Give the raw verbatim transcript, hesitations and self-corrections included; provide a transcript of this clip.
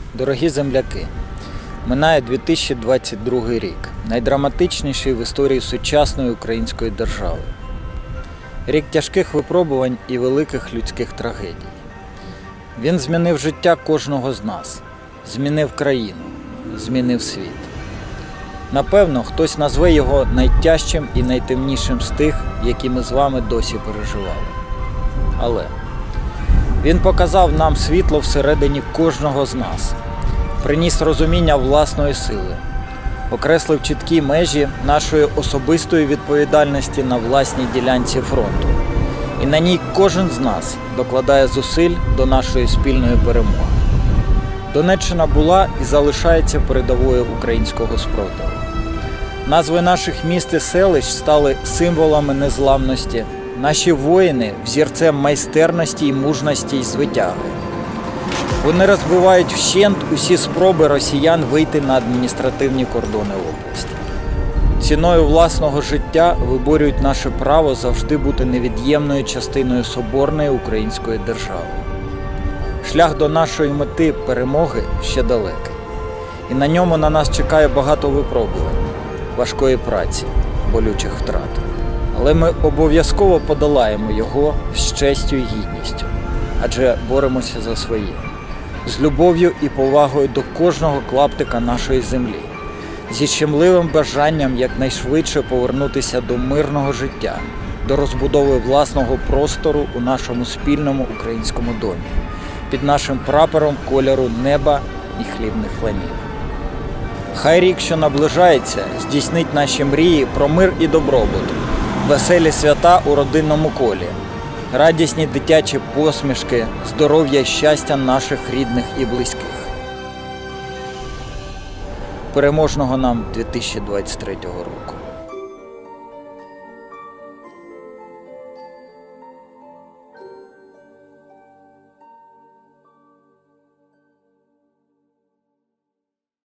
Дорогі земляки, минає дві тисячі двадцять другий рік, найдраматичніший в історії сучасної української держави. Рік тяжких випробувань і великих людських трагедій. Він змінив життя кожного з нас, змінив країну, змінив світ. Напевно, хтось назве його найтяжчим і найтемнішим з тих, які ми з вами досі переживали. Але він показав нам світло всередині кожного з нас, приніс розуміння власної сили, окреслив чіткі межі нашої особистої відповідальності на власній ділянці фронту. І на ній кожен з нас докладає зусиль до нашої спільної перемоги. Донеччина була і залишається передовою українського спротиву. Назви наших міст і селищ стали символами незламності. Наші воїни – взірцем майстерності і мужності й звитяги. Вони розбивають вщент усі спроби росіян вийти на адміністративні кордони області. Ціною власного життя виборюють наше право завжди бути невід'ємною частиною соборної української держави. Шлях до нашої мети перемоги ще далекий. І на ньому на нас чекає багато випробувань, важкої праці, болючих втрат. Але ми обов'язково подолаємо його з честю і гідністю, адже боремося за своє. З любов'ю і повагою до кожного клаптика нашої землі, зі щемливим бажанням якнайшвидше повернутися до мирного життя, до розбудови власного простору у нашому спільному українському домі, під нашим прапором кольору неба і хлібних ланів. Хай рік, що наближається, здійснить наші мрії про мир і добробут, веселі свята у родинному колі, радісні дитячі посмішки, здоров'я і щастя наших рідних і близьких. Переможного нам дві тисячі двадцять третього року!